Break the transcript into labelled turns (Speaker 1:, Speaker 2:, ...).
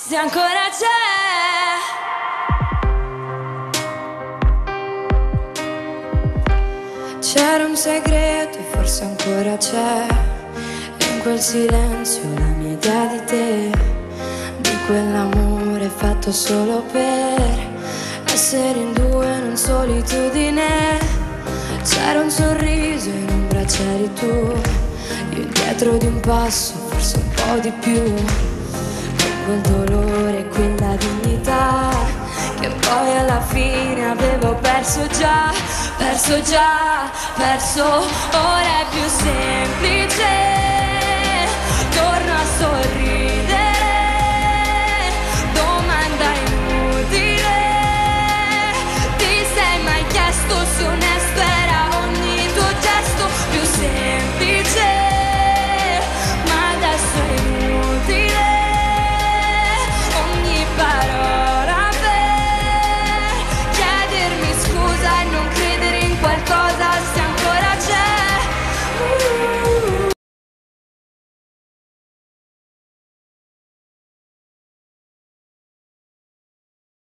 Speaker 1: se ancora c'è. C'era un segreto e forse ancora c'è, e in quel silenzio la mia idea di te, di quell'amore fatto solo per essere in due, non solitudine. C'era un sorriso e in ombra c'eri tu, io indietro di un passo, forse un po' di più, con quel dolore e quella dignità che poi alla fine avevo perso già, perso già, perso. Ora è più semplice, torno a sorridere